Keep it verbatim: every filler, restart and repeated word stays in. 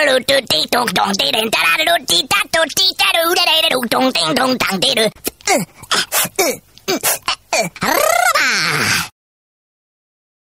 ルルトゥティトントンテレンタラルルティタトティタルレレレルトンテントンタンテル。うん、うん、うん、うん。